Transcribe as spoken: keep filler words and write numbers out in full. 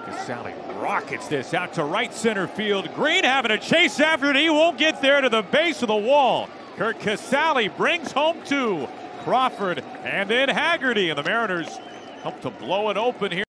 Casali rockets this out to right center field. Green having a chase after it. He won't get there to the base of the wall. Curt Casali brings home two. Crawford and then Haggerty, and the Mariners help to blow it open here.